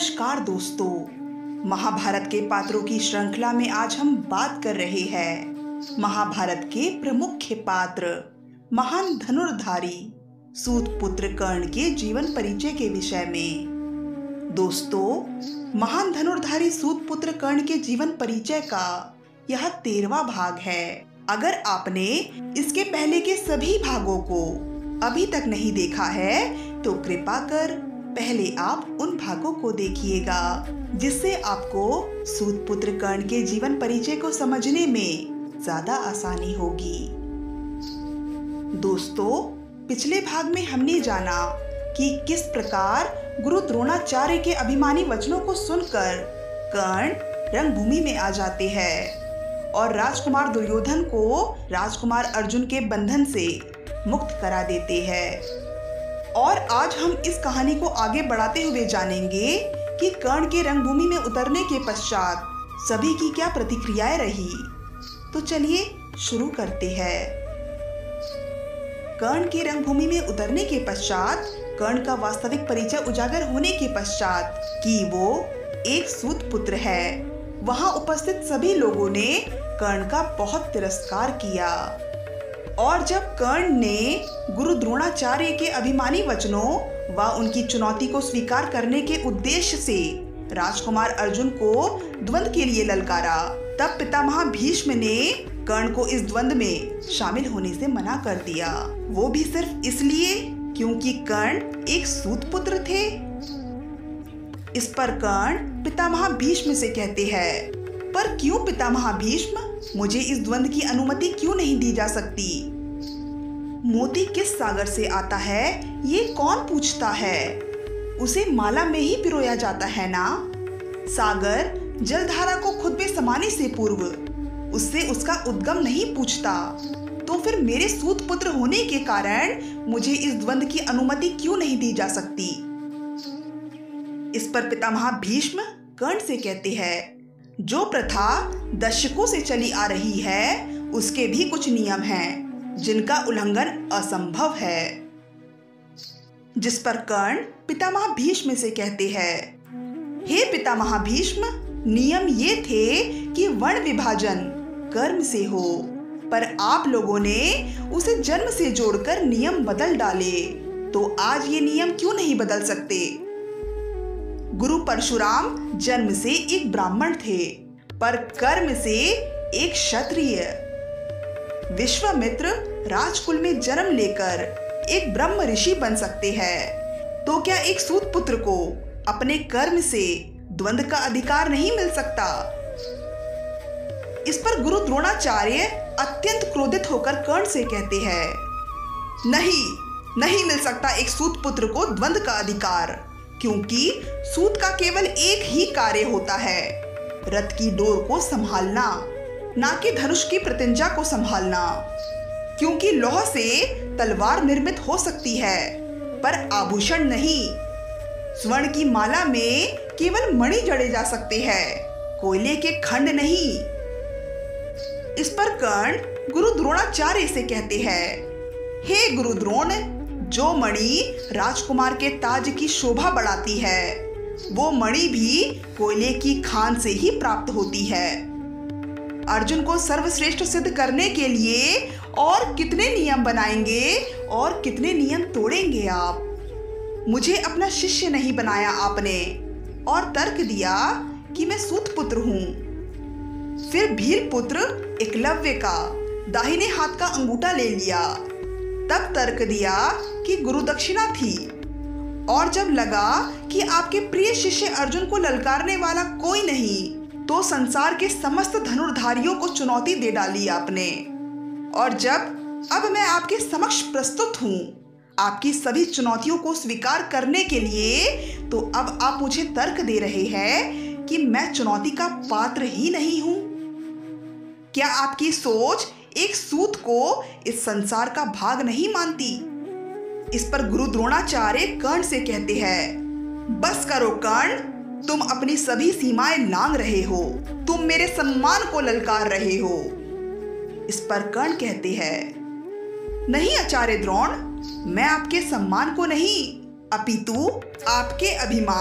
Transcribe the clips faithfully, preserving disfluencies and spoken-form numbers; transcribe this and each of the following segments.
नमस्कार दोस्तों, महाभारत के पात्रों की श्रृंखला में आज हम बात कर रहे हैं महाभारत के प्रमुख पात्र महान धनुर्धारी सूत पुत्र कर्ण के जीवन परिचय के विषय में। दोस्तों, महान धनुर्धारी सूत पुत्र कर्ण के जीवन परिचय का यह तेरहवां भाग है। अगर आपने इसके पहले के सभी भागों को अभी तक नहीं देखा है तो कृपा कर पहले आप उन भागों को देखिएगा, जिससे आपको सूत पुत्र कर्ण के जीवन परिचय को समझने में ज्यादा आसानी होगी। दोस्तों, पिछले भाग में हमने जाना कि किस प्रकार गुरु द्रोणाचार्य के अभिमानी वचनों को सुनकर कर्ण रंगभूमि में आ जाते हैं और राजकुमार दुर्योधन को राजकुमार अर्जुन के बंधन से मुक्त करा देते हैं। और आज हम इस कहानी को आगे बढ़ाते हुए जानेंगे कि कर्ण के रंगभूमि में उतरने के पश्चात सभी की क्या प्रतिक्रियाएं रही। तो चलिए शुरू करते हैं। कर्ण के रंगभूमि में उतरने के पश्चात कर्ण का वास्तविक परिचय उजागर होने के पश्चात कि वो एक सूत पुत्र है, वहां उपस्थित सभी लोगों ने कर्ण का बहुत तिरस्कार किया। और जब कर्ण ने गुरु द्रोणाचार्य के अभिमानी वचनों व उनकी चुनौती को स्वीकार करने के उद्देश्य से राजकुमार अर्जुन को द्वंद्व के लिए ललकारा, तब पितामह भीष्म ने कर्ण को इस द्वंद्व में शामिल होने से मना कर दिया। वो भी सिर्फ इसलिए क्योंकि कर्ण एक सूत पुत्र थे। इस पर कर्ण पितामह भीष्म से कहते हैं, पर क्यों पितामह भीष्म, मुझे इस द्वंद्व की अनुमति क्यों नहीं दी जा सकती? मोती किस सागर से आता है ये कौन पूछता है? उसे माला में ही पिरोया जाता है ना। सागर जलधारा को खुद में समाने से पूर्व उससे उसका उद्गम नहीं पूछता, तो फिर मेरे सूत पुत्र होने के कारण मुझे इस द्वंद्व की अनुमति क्यों नहीं दी जा सकती? इस पर पितामह भीष्म कर्ण से कहते हैं, जो प्रथा दशकों से चली आ रही है उसके भी कुछ नियम हैं जिनका उल्लंघन असंभव है। जिस पर कर्ण पितामह भीष्म से कहते हैं, हे पितामह भीष्म, नियम ये थे कि वर्ण विभाजन कर्म से हो, पर आप लोगों ने उसे जन्म से जोड़कर नियम बदल डाले, तो आज ये नियम क्यों नहीं बदल सकते? गुरु परशुराम जन्म से एक ब्राह्मण थे, पर कर्म से एक क्षत्रिय। विश्वामित्र राजकुल में जन्म लेकर एक ब्रह्म ऋषि बन सकते हैं, तो क्या एक सूत पुत्र को अपने कर्म से द्वंद्व का अधिकार नहीं मिल सकता? इस पर गुरु द्रोणाचार्य अत्यंत क्रोधित होकर कर्ण से कहते हैं, नहीं नहीं मिल सकता एक सूत पुत्र को द्वंद्व का अधिकार, क्योंकि सूत का केवल एक ही कार्य होता है, रथ की डोर को संभालना, ना कि धनुष की प्रत्यंजा को संभालना। क्योंकि लौह से तलवार निर्मित हो सकती है, पर आभूषण नहीं। स्वर्ण की माला में केवल मणि जड़े जा सकते हैं, कोयले के खंड नहीं। इस पर कर्ण गुरु द्रोणाचार्य से कहते हैं, हे गुरु द्रोण, जो मणि राजकुमार के ताज की शोभा बढ़ाती है, वो मणि भी कोयले की खान से ही प्राप्त होती है। अर्जुन को सर्वश्रेष्ठ सिद्ध करने के लिए और कितने नियम बनाएंगे और कितने नियम तोड़ेंगे आप? मुझे अपना शिष्य नहीं बनाया आपने और तर्क दिया कि मैं सूत पुत्र हूं। फिर भील पुत्र एकलव्य का दाहिने हाथ का अंगूठा ले लिया, तब तर्क दिया कि गुरु दक्षिणा थी। और जब लगा कि आपके प्रिय शिष्य अर्जुन को ललकारने वाला कोई नहीं, तो संसार के समस्त धनुर्धारियों को चुनौती दे डाली आपने। और जब अब मैं आपके समक्ष प्रस्तुत हूं आपकी सभी चुनौतियों को स्वीकार करने के लिए, तो अब आप मुझे तर्क दे रहे हैं कि मैं चुनौती का पात्र ही नहीं हूं। क्या आपकी सोच एक सूत को इस संसार का भाग नहीं मानती? इस पर गुरु द्रोणाचार्य कर्ण से कहते हैं, बस करो कर्ण, तुम अपनी सभी सीमाएं लांघ रहे हो, तुम मेरे सम्मान को ललकार रहे हो। इस पर कर्ण कहते हैं, नहीं आचार्य द्रोण, मैं आपके सम्मान को नहीं, अपितु आपके अभिमान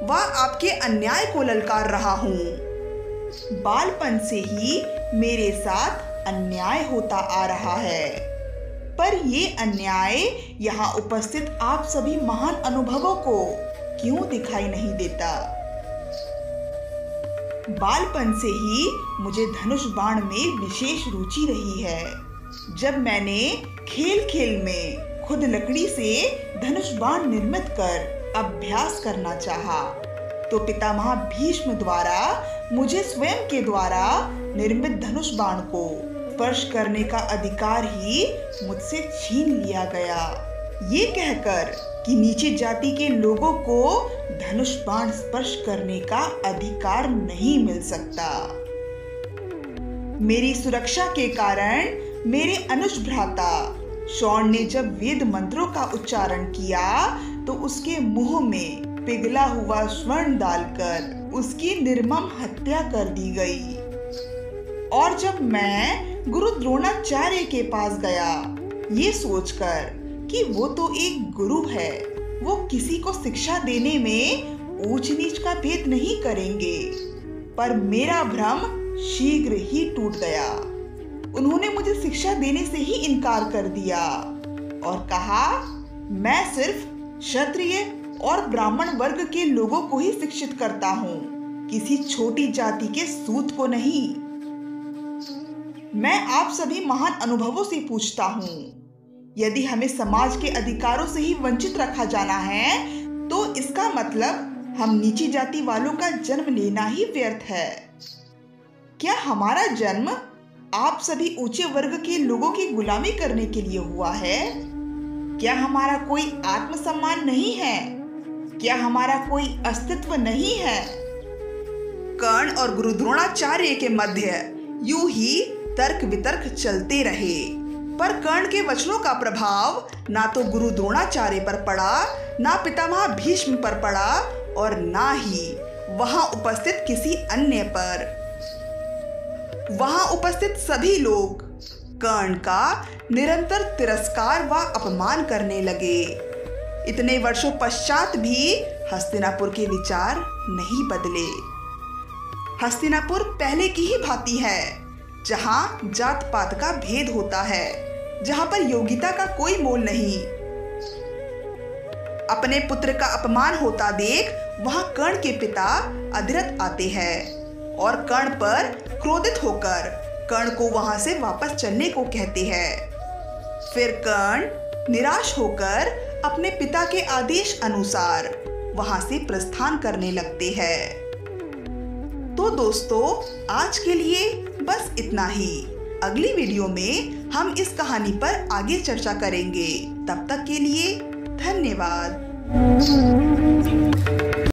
व आपके अन्याय को ललकार रहा हूँ। बालपन से ही मेरे साथ अन्याय होता आ रहा है, पर ये अन्याय यहाँ उपस्थित आप सभी महान अनुभवों को क्यों दिखाई नहीं देता? बालपन से ही मुझे धनुष बाण में विशेष रुचि रही है। जब मैंने खेल खेल में खुद लकड़ी से धनुष बाण निर्मित कर अभ्यास करना चाहा, तो पितामह भीष्म द्वारा मुझे स्वयं के द्वारा निर्मित धनुष बाण को स्पर्श करने का अधिकार ही मुझसे छीन लिया गया, ये कहकर कि नीचे जाति के लोगों को धनुष बाण स्पर्श करने का अधिकार नहीं मिल सकता। मेरी सुरक्षा के कारण मेरे अनुज भ्राता शौर्य ने जब वेद मंत्रों का उच्चारण किया तो उसके मुंह में पिघला हुआ स्वर्ण डालकर उसकी निर्मम हत्या कर दी गई। और जब मैं गुरु द्रोणाचार्य के पास गया, ये सोचकर कि वो तो एक गुरु है, वो किसी को शिक्षा देने में ऊंच नीच का भेद नहीं करेंगे, पर मेरा भ्रम शीघ्र ही टूट गया। उन्होंने मुझे शिक्षा देने से ही इनकार कर दिया और कहा, मैं सिर्फ क्षत्रिय और ब्राह्मण वर्ग के लोगों को ही शिक्षित करता हूँ, किसी छोटी जाति के सूत को नहीं। मैं आप सभी महान अनुभवों से पूछता हूँ, यदि हमें समाज के अधिकारों से ही वंचित रखा जाना है, तो इसका मतलब हम नीची जाति वालों का जन्म लेना ही व्यर्थ है। क्या हमारा जन्म आप सभी ऊंचे वर्ग के लोगों की गुलामी करने के लिए हुआ है? क्या हमारा कोई आत्मसम्मान नहीं है? क्या हमारा कोई अस्तित्व नहीं है? कर्ण और गुरु द्रोणाचार्य के मध्य यूं ही तर्क वितर्क चलते रहे, पर कर्ण के वचनों का प्रभाव ना तो गुरु द्रोणाचार्य पर पड़ा, ना पितामह भीष्म पर पड़ा और ना ही वहां उपस्थित किसी अन्य पर। वहां उपस्थित सभी लोग कर्ण का निरंतर तिरस्कार व अपमान करने लगे। इतने वर्षों पश्चात भी हस्तिनापुर के विचार नहीं बदले। हस्तिनापुर पहले की ही भांति है, जहां जात पात का भेद होता है, जहां पर योग्यता का कोई मोल नहीं। अपने पुत्र का अपमान होता देख वहां कर्ण के पिता अधिरथ आते हैं और कर्ण पर क्रोधित होकर कर्ण को वहां से वापस चलने को कहते हैं। फिर कर्ण निराश होकर अपने पिता के आदेश अनुसार वहां से प्रस्थान करने लगते हैं। तो दोस्तों, आज के लिए बस इतना ही। अगली वीडियो में हम इस कहानी पर आगे चर्चा करेंगे। तब तक के लिए धन्यवाद।